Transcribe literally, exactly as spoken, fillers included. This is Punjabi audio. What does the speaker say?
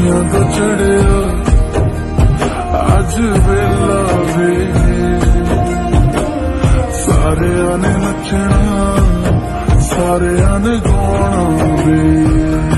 दुनिया तो चढ़िया अज वेला वे सारे आने नचना सारे आने गाना वे।